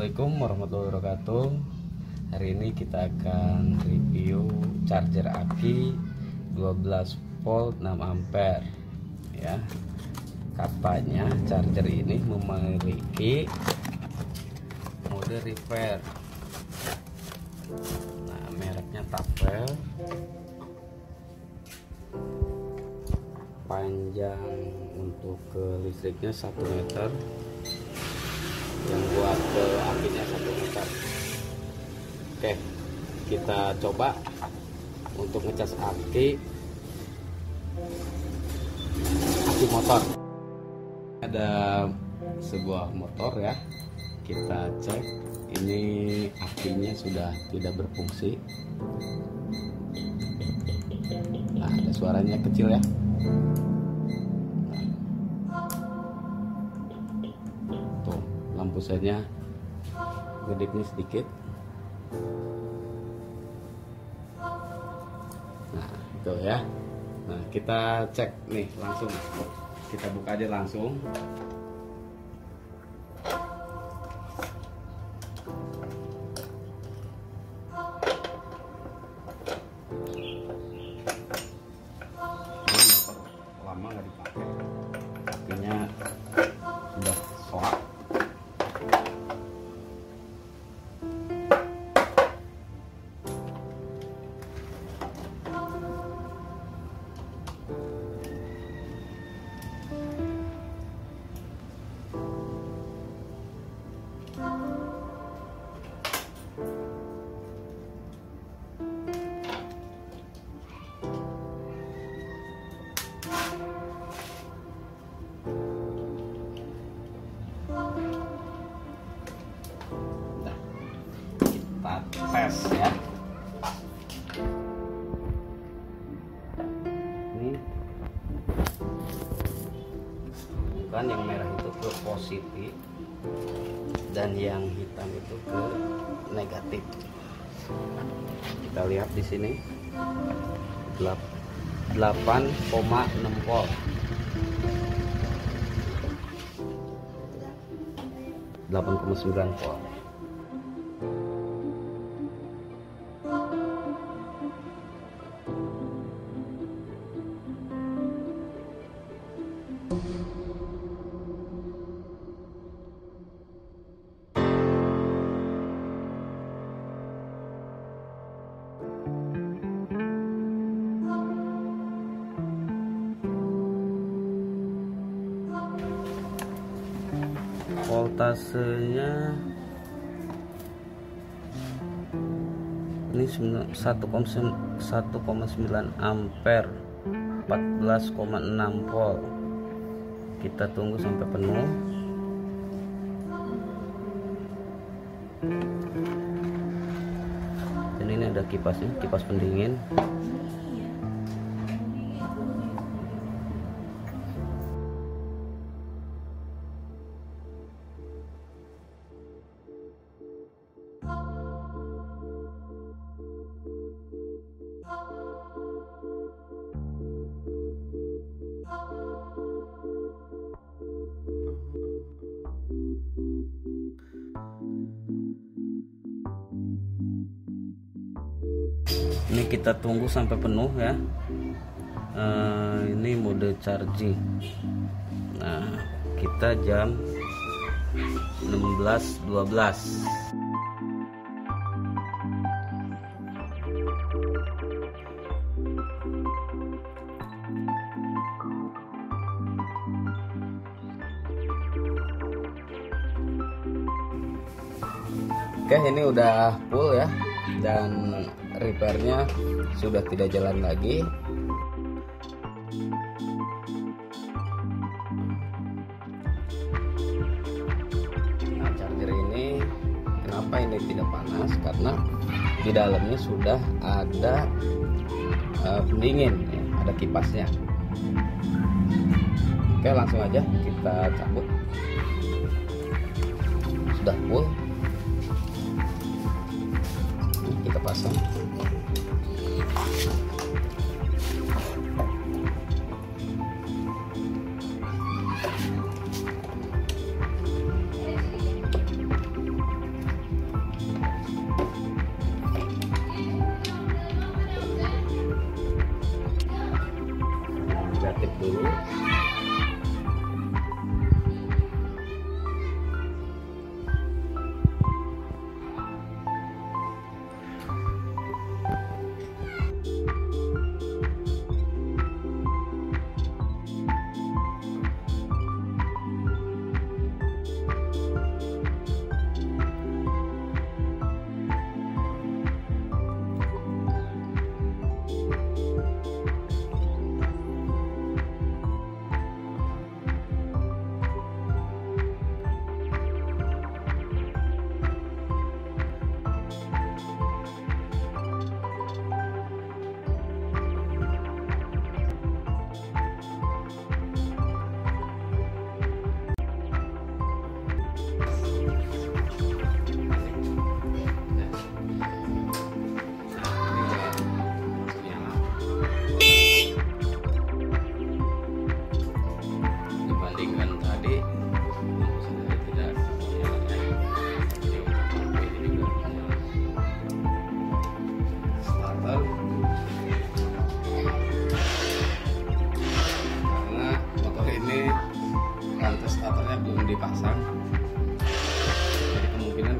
Assalamualaikum warahmatullahi wabarakatuh. Hari ini kita akan review charger aki 12 volt 6 ampere ya. Katanya charger ini memiliki mode repair. Nah, mereknya Tafel. Panjang untuk ke listriknya 1 meter, yang buat ke akinya 1 meter. Oke, kita coba untuk ngecas aki motor. Ada sebuah motor ya, kita cek ini akinya sudah tidak berfungsi. Nah, ada suaranya kecil ya. Tuh, lampu senya gedipnya sedikit. Nah, itu ya. Nah, kita cek nih langsung. Kita buka aja langsung. Lama nggak dipakai, akhirnya sudah soak. Kita tes ya. Ini bukan yang merah itu ke positif dan yang hitam itu ke negatif. Kita lihat di sini 8,6 volt. 8,9 volt. Voltasenya ini 1,9 ampere, 14,6 volt. Kita tunggu sampai penuh. Dan ini ada kipasnya, kipas pendingin. Ini kita tunggu sampai penuh ya. Ini mode charging. Nah, kita jam 16.12. Oke, ini udah full ya, dan repairnya sudah tidak jalan lagi. Nah, charger ini kenapa ini tidak panas? Karena di dalamnya sudah ada pendingin ya, ada kipasnya. Oke, langsung aja kita cabut. Sudah full. Kita pasang.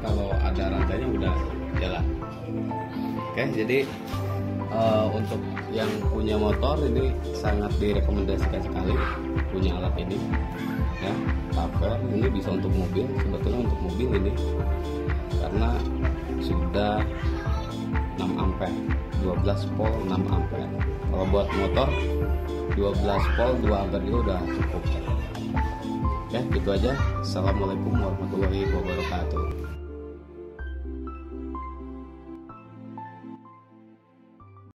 kalau ada rantainya udah jalan. Oke, jadi untuk yang punya motor ini sangat direkomendasikan sekali punya alat ini ya. Taper ini bisa untuk mobil, sebetulnya untuk mobil ini karena sudah 6 ampere, 12 volt 6 ampere. Kalau buat motor 12 volt 2 ampere juga udah cukup. Oke, gitu aja. Assalamualaikum warahmatullahi wabarakatuh.